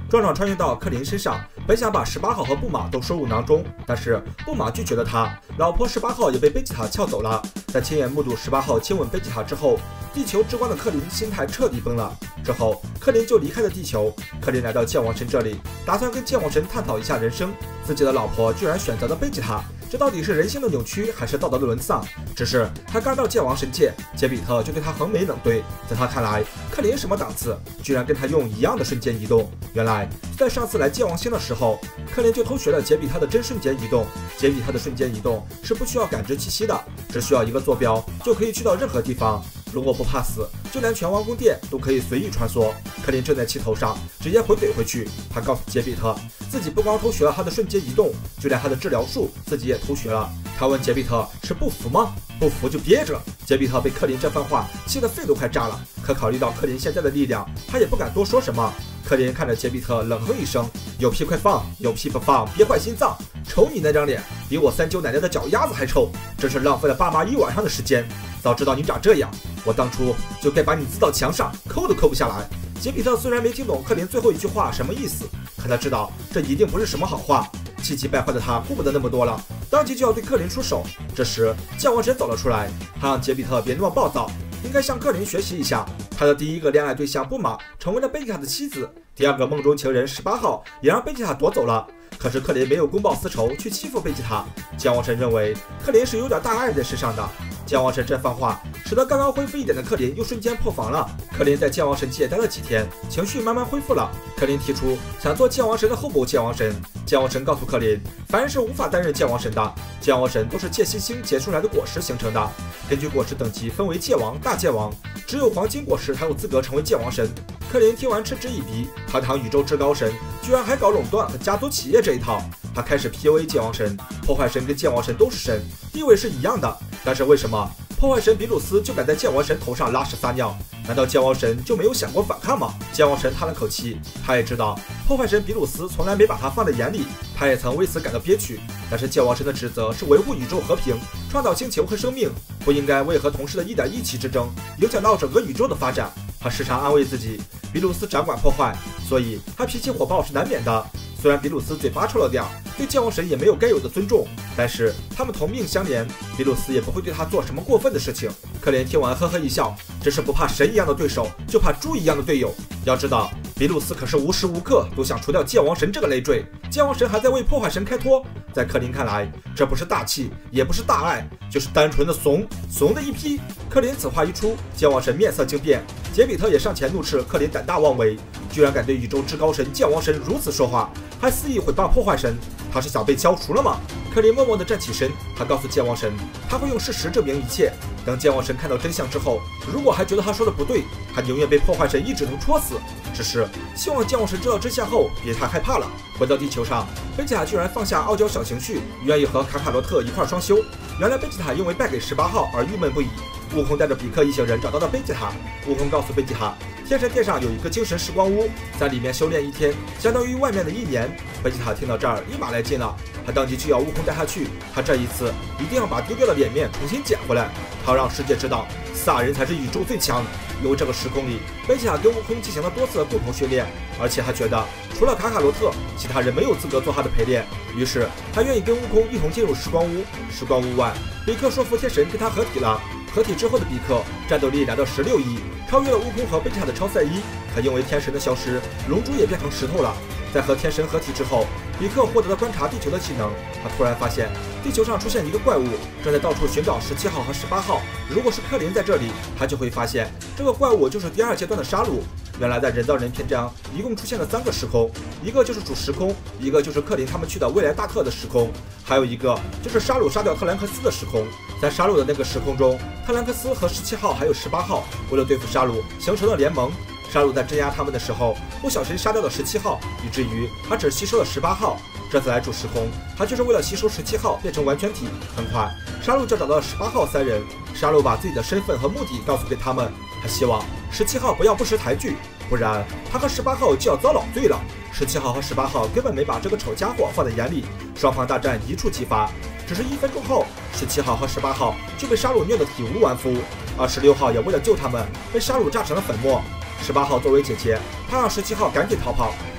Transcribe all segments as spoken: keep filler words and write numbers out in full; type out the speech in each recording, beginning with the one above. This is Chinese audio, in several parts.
壮壮穿越到克林身上，本想把十八号和布玛都收入囊中，但是布玛拒绝了他。老婆十八号也被贝吉塔撬走了。在亲眼目睹十八号亲吻贝吉塔之后，地球之光的克林心态彻底崩了。之后，克林就离开了地球。克林来到剑王神这里，打算跟剑王神探讨一下人生。自己的老婆居然选择了贝吉塔，这到底是人性的扭曲，还是道德的沦丧？只是他刚到剑王神界，杰比特就对他横眉冷对。在他看来，克林什么档次，居然跟他用一样的瞬间移动。原来，在上次来剑王星的时候，克林就偷学了杰比特的真瞬间移动。杰比特的瞬间移动是不需要感知气息的，只需要一个坐标就可以去到任何地方。如果不怕死，就连全王宫殿都可以随意穿梭。克林正在气头上，直接回怼回去。他告诉杰比特，自己不光偷学了他的瞬间移动，就连他的治疗术自己也偷学了。他问杰比特是不服吗？不服就憋着。杰比特被克林这番话气得肺都快炸了，可考虑到克林现在的力量，他也不敢多说什么。克林看着杰比特冷哼一声，有屁快放，有屁不放憋坏心脏。瞅你那张脸，比我三舅奶奶的脚丫子还臭，真是浪费了爸妈一晚上的时间。早知道你长这样，我当初就该把你滋到墙上，抠都抠不下来。杰比特虽然没听懂克林最后一句话什么意思，可他知道这一定不是什么好话。气急败坏的他顾不得那么多了，当即就要对克林出手。这时剑王神走了出来，他让杰比特别那么暴躁，应该向克林学习一下。他的第一个恋爱对象布玛成为了贝吉塔的妻子，第二个梦中情人十八号也让贝吉塔夺走了。可是克林没有公报私仇去欺负贝吉塔，剑王神认为克林是有点大爱在身上的。剑王神这番话使得刚刚恢复一点的克林又瞬间破防了。克林在剑王神界待了几天，情绪慢慢恢复了。克林提出想做剑王神的候补剑王神，剑王神告诉克林，凡人是无法担任剑王神的，剑王神都是界星星结出来的果实形成的，根据果实等级分为界王、大界王，只有黄金果实才有资格成为剑王神。克林听完嗤之以鼻，堂堂宇宙至高神居然还搞垄断和家族企业这一套。他开始 P U A 剑王神，破坏神跟剑王神都是神，地位是一样的，但是为什么破坏神比鲁斯就敢在剑王神头上拉屎撒尿？难道剑王神就没有想过反抗吗？剑王神叹了口气，他也知道破坏神比鲁斯从来没把他放在眼里，他也曾为此感到憋屈。但是剑王神的职责是维护宇宙和平，创造星球和生命，不应该为和同事的一点意气之争影响到整个宇宙的发展。他时常安慰自己，比鲁斯掌管破坏，所以他脾气火爆是难免的。虽然比鲁斯嘴巴臭了点，对剑王神也没有该有的尊重，但是他们同命相连，比鲁斯也不会对他做什么过分的事情。克林听完呵呵一笑，真是不怕神一样的对手，就怕猪一样的队友。要知道，比鲁斯可是无时无刻都想除掉剑王神这个累赘，剑王神还在为破坏神开脱。在克林看来，这不是大气，也不是大爱，就是单纯的怂，怂的一批。克林此话一出，剑王神面色惊变，杰比特也上前怒斥克林胆大妄为，居然敢对宇宙至高神剑王神如此说话，还肆意毁谤破坏神，他是想被消除了吗？克林默默地站起身，他告诉剑王神，他会用事实证明一切。等剑王神看到真相之后，如果还觉得他说的不对，他宁愿被破坏神一指头戳死。只是希望剑王神知道真相后别太害怕了。回到地球上，贝吉塔居然放下傲娇小情绪，愿意和卡卡罗特一块双修。原来贝吉塔因为败给十八号而郁闷不已。悟空带着比克一行人找到了贝吉塔，悟空告诉贝吉塔，天神殿上有一个精神时光屋，在里面修炼一天，相当于外面的一年。贝吉塔听到这儿立马来劲了，他当即就要悟空带他去，他这一次一定要把丢掉的脸面重新捡回来，他要让世界知道萨人才是宇宙最强。因为这个时空里，贝吉塔跟悟空进行了多次的共同训练，而且还觉得除了卡卡罗特，其他人没有资格做他的陪练，于是他愿意跟悟空一同进入时光屋。时光屋外，比克说服天神跟他合体了。合体之后的比克战斗力来到十六亿，超越了悟空和贝吉塔的超赛一。可因为天神的消失，龙珠也变成石头了。在和天神合体之后，比克获得了观察地球的技能。他突然发现地球上出现一个怪物，正在到处寻找十七号和十八号。如果是克林在这里，他就会发现这个怪物就是第二阶段的杀戮。原来在人造人篇章一共出现了三个时空，一个就是主时空，一个就是克林他们去的未来大特的时空，还有一个就是沙鲁杀掉特兰克斯的时空。在沙鲁的那个时空中，特兰克斯和十七号还有十八号为了对付沙鲁形成了联盟。沙鲁在镇压他们的时候不小心杀掉了十七号，以至于他只吸收了十八号。这次来主时空，他就是为了吸收十七号变成完全体。很快沙鲁就找到了十八号三人，沙鲁把自己的身份和目的告诉给他们，他希望十七号不要不识抬举，不然他和十八号就要遭老罪了。十七号和十八号根本没把这个丑家伙放在眼里，双方大战一触即发。只是一分钟后，十七号和十八号就被沙鲁虐得体无完肤，而十六号也为了救他们被沙鲁炸成了粉末。十八号作为姐姐，她让十七号赶紧逃跑，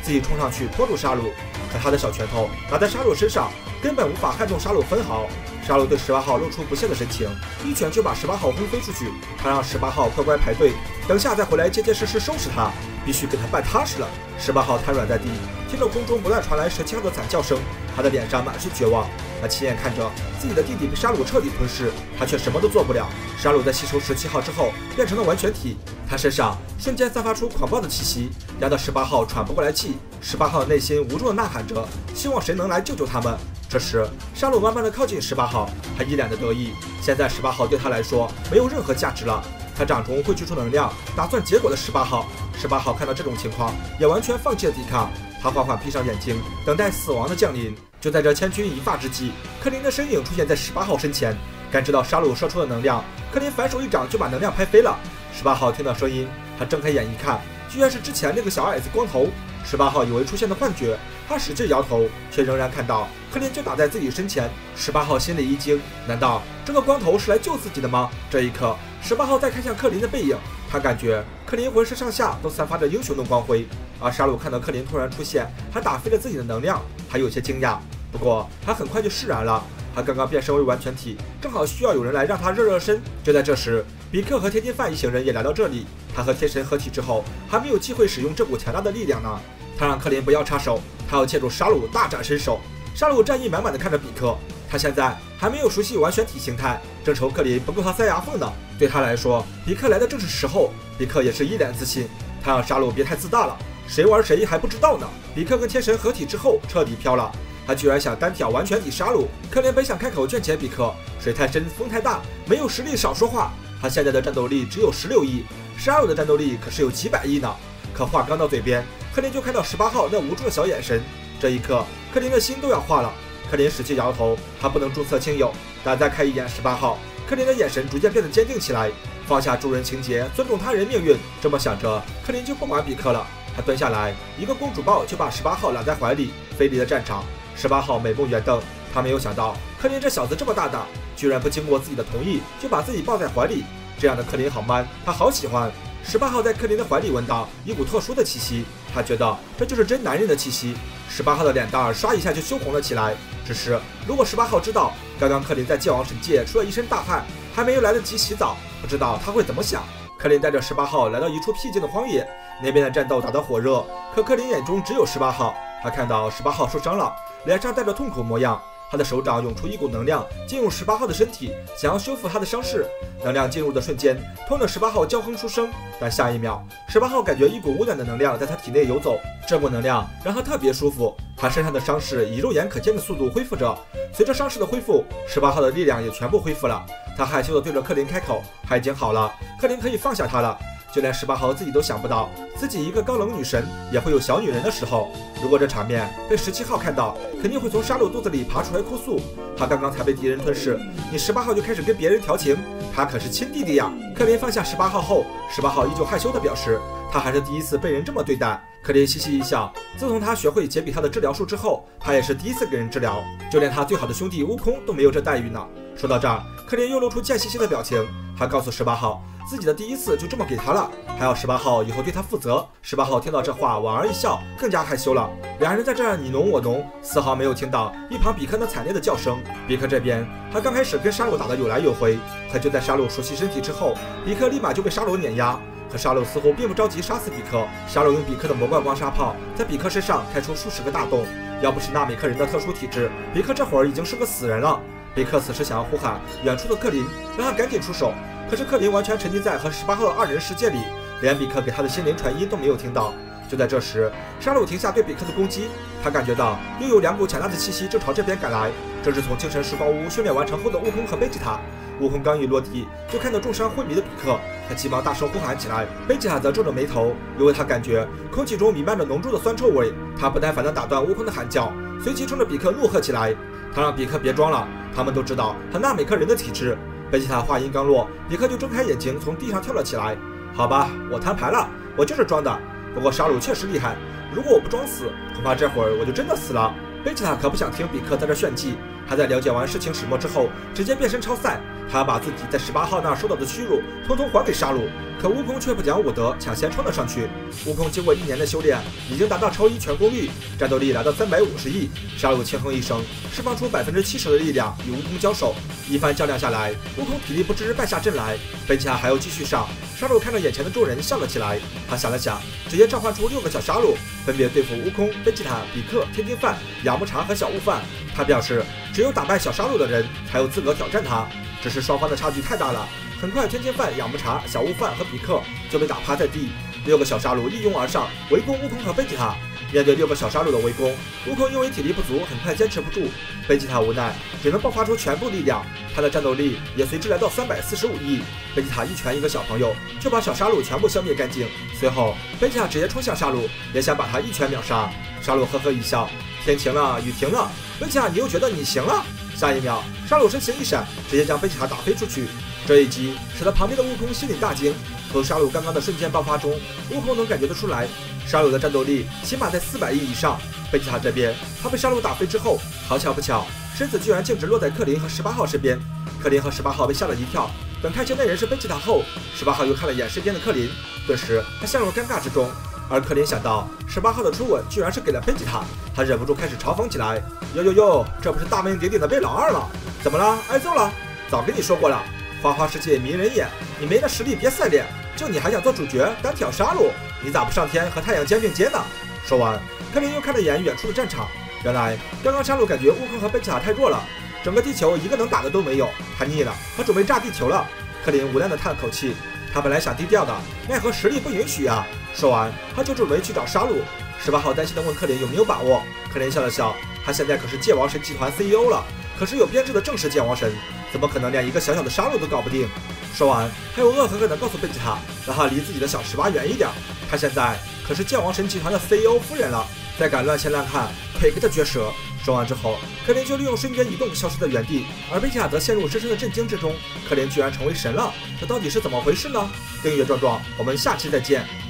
自己冲上去拖住沙鲁，可他的小拳头打在沙鲁身上，根本无法撼动沙鲁分毫。沙鲁对十八号露出不屑的神情，一拳就把十八号轰飞出去。他让十八号乖乖排队，等下再回来结结实实收拾他，必须给他办踏实了。十八号瘫软在地，听着空中不断传来十七号的惨叫声，他的脸上满是绝望。他亲眼看着自己的弟弟被沙鲁彻底吞噬，他却什么都做不了。沙鲁在吸收十七号之后变成了完全体，他身上瞬间散发出狂暴的气息，压得十八号喘不过来气。十八号的内心无助的呐喊着，希望谁能来救救他们。这时，沙鲁慢慢的靠近十八号，他一脸的得意。现在十八号对他来说没有任何价值了，他掌中汇聚出能量，打算结果的十八号。十八号看到这种情况，也完全放弃了抵抗。他缓缓闭上眼睛，等待死亡的降临。就在这千钧一发之际，克林的身影出现在十八号身前。感知到沙鲁射出的能量，克林反手一掌就把能量拍飞了。十八号听到声音，他睁开眼一看，居然是之前那个小矮子光头。十八号以为出现了幻觉，他使劲摇头，却仍然看到克林就打在自己身前。十八号心里一惊，难道这个光头是来救自己的吗？这一刻，十八号再看向克林的背影，他感觉克林浑身上下都散发着英雄的光辉。而沙鲁看到克林突然出现，还打飞了自己的能量，还有些惊讶。不过他很快就释然了，他刚刚变身为完全体，正好需要有人来让他热热身。就在这时，比克和天津饭一行人也来到这里。他和天神合体之后，还没有机会使用这股强大的力量呢。他让克林不要插手，他要借助沙鲁大展身手。沙鲁战意满满的看着比克，他现在还没有熟悉完全体形态，正愁克林不够他塞牙缝呢。对他来说，比克来的正是时候。比克也是一脸自信，他让沙鲁别太自大了，谁玩谁还不知道呢。比克跟天神合体之后彻底飘了，他居然想单挑完全体沙鲁。克林本想开口劝解比克，水太深风太大，没有实力少说话。他现在的战斗力只有十六亿，沙鲁的战斗力可是有几百亿呢。可话刚到嘴边，克林就看到十八号那无助的小眼神，这一刻克林的心都要化了。克林使劲摇头，他不能注册亲友，但再看一眼十八号，克林的眼神逐渐变得坚定起来，放下助人情节，尊重他人命运。这么想着，克林就不管比克了，他蹲下来，一个公主抱就把十八号揽在怀里，飞离了战场。十八号美梦圆瞪，他没有想到克林这小子这么大胆，居然不经过自己的同意就把自己抱在怀里。这样的克林好 man， 他好喜欢。十八号在克林的怀里闻到一股特殊的气息，他觉得这就是真男人的气息。十八号的脸蛋儿刷一下就羞红了起来。只是如果十八号知道刚刚克林在界王神界出了一身大汗，还没有来得及洗澡，不知道他会怎么想。克林带着十八号来到一处僻静的荒野，那边的战斗打得火热，可克林眼中只有十八号。他看到十八号受伤了，脸上带着痛苦模样，他的手掌涌出一股能量进入十八号的身体，想要修复他的伤势。能量进入的瞬间，痛得十八号娇哼出声，但下一秒，十八号感觉一股温暖的能量在他体内游走，这股能量让他特别舒服。他身上的伤势以肉眼可见的速度恢复着，随着伤势的恢复，十八号的力量也全部恢复了。他害羞地对着克林开口，他已经好了，克林可以放下他了。就连十八号自己都想不到，自己一个高冷女神也会有小女人的时候。如果这场面被十七号看到，肯定会从沙鲁肚子里爬出来哭诉。他刚刚才被敌人吞噬，你十八号就开始跟别人调情，他可是亲弟弟呀！克林放下十八号后，十八号依旧害羞地表示，他还是第一次被人这么对待。克林嘻嘻一笑，自从他学会解比他的治疗术之后，他也是第一次给人治疗，就连他最好的兄弟悟空都没有这待遇呢。说到这儿，克林又露出贱兮兮的表情，他告诉十八号，自己的第一次就这么给他了，还要十八号以后对他负责。十八号听到这话莞尔一笑，更加害羞了。两人在这儿你侬我侬，丝毫没有听到一旁比克那惨烈的叫声。比克这边，他刚开始跟沙鲁打得有来有回，可就在沙鲁熟悉身体之后，比克立马就被沙鲁碾压。可沙鲁似乎并不着急杀死比克，沙鲁用比克的魔怪光沙炮在比克身上开出数十个大洞，要不是纳美克人的特殊体质，比克这会儿已经是个死人了。比克此时想要呼喊远处的克林，让他赶紧出手，可是克林完全沉浸在和十八号的二人世界里，连比克给他的心灵传音都没有听到。就在这时，沙鲁停下对比克的攻击，他感觉到又有两股强大的气息正朝这边赶来，这是从精神时光屋训练完成后的悟空和贝吉塔。悟空刚一落地，就看到重伤昏迷的比克，他急忙大声呼喊起来。贝吉塔则皱着眉头，因为他感觉空气中弥漫着浓重的酸臭味。他不耐烦地打断悟空的喊叫，随即冲着比克怒喝起来。他让比克别装了，他们都知道他纳美克人的体质。贝吉塔话音刚落，比克就睁开眼睛从地上跳了起来。好吧，我摊牌了，我就是装的。不过沙鲁确实厉害，如果我不装死，恐怕这会儿我就真的死了。贝吉塔可不想听比克在这炫技，他在了解完事情始末之后，直接变身超赛。 他要把自己在十八号那儿受到的屈辱统统还给沙鲁。可悟空却不讲武德，抢先冲了上去。悟空经过一年的修炼，已经达到超一全功率，战斗力来到三百五十亿。沙鲁轻哼一声，释放出百分之七十的力量与悟空交手。一番较量下来，悟空体力不支败下阵来。贝吉塔还要继续上。沙鲁看着眼前的众人笑了起来，他想了想，直接召唤出六个小沙鲁，分别对付悟空、贝吉塔、比克、天津饭、雅木茶和小悟饭。他表示，只有打败小沙鲁的人才有资格挑战他。只是双方的差距太大了，很快天津饭、雅木茶、小悟饭和比克就被打趴在地。六个小沙鲁一拥而上，围攻悟空和贝吉塔。面对六个小沙鲁的围攻，悟空因为体力不足，很快坚持不住。贝吉塔无奈，只能爆发出全部力量，他的战斗力也随之来到三百四十五亿。贝吉塔一拳一个小朋友，就把小沙鲁全部消灭干净。随后，贝吉塔直接冲向沙鲁，也想把他一拳秒杀。沙鲁呵呵一笑，天晴了，雨停了，贝吉塔你又觉得你行了？下一秒，沙鲁身形一闪，直接将贝吉塔打飞出去。这一击使得旁边的悟空心里大惊。从沙鲁刚刚的瞬间爆发中，悟空能感觉得出来，沙鲁的战斗力起码在四百亿以上。贝吉塔这边，他被沙鲁打飞之后，好巧不巧，身子居然径直落在克林和十八号身边。克林和十八号被吓了一跳，等看清那人是贝吉塔后，十八号又看了眼身边的克林，顿时他陷入了尴尬之中。而克林想到十八号的初吻居然是给了贝吉塔，他忍不住开始嘲讽起来：“哟哟哟，这不是大名鼎鼎的贝老二吗？怎么了？挨揍了？早跟你说过了。”花花世界迷人眼，你没那实力别赛脸，就你还想做主角单挑沙鲁？你咋不上天和太阳肩并肩呢？说完，克林又看了眼远处的战场，原来刚刚沙鲁感觉悟空和贝吉塔太弱了，整个地球一个能打的都没有，他腻了，他准备炸地球了。克林无奈地叹了口气，他本来想低调的，奈何实力不允许啊。说完，他就准备去找沙鲁。十八号担心地问克林有没有把握，克林笑了笑，他现在可是界王神集团 C E O 了，可是有编制的正式界王神，怎么可能连一个小小的沙鲁都搞不定？说完，还有恶狠狠地告诉贝吉塔，让他离自己的小十八远一点。他现在可是界王神集团的 C E O 夫人了，再敢乱牵乱看，腿给他撅折。说完之后，克林就利用瞬间移动消失在原地，而贝吉塔则陷入深深的震惊之中。克林居然成为神了，这到底是怎么回事呢？订阅壮壮，我们下期再见。